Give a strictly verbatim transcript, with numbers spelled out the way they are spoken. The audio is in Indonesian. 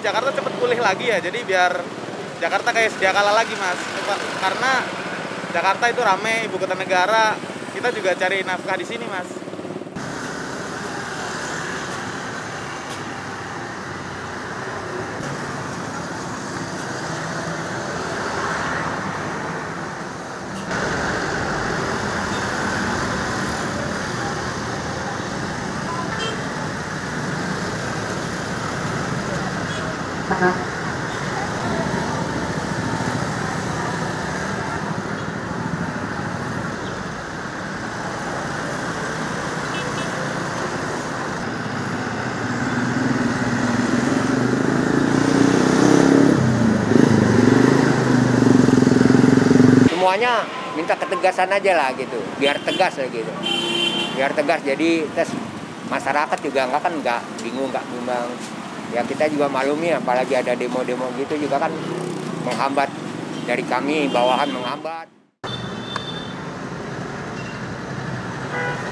Jakarta cepet pulih lagi ya, jadi biar Jakarta kayak sedia kala lagi Mas. Karena Jakarta itu rame, ibu kota negara, kita juga cari nafkah di sini Mas. Semuanya minta ketegasan aja lah gitu, biar tegas lah gitu, biar tegas. Jadi tes masyarakat juga nggak kan nggak bingung nggak bimbang. Ya kita juga maklumi, apalagi ada demo-demo gitu juga kan menghambat dari kami bawahan menghambat.